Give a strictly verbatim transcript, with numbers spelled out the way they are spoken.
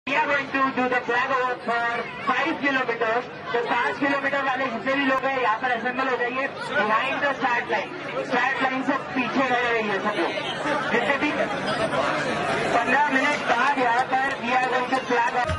We are going to do the flag over for five kilometers. तो पाँच kilometre वाले जितने भी लोग हैं यहाँ पर असेंबल हो जाइए behind the start line. Start line से पीछे रह रही है सब लोग। जितने भी पंद्रह मिनट बाद यहाँ पर we are going to flag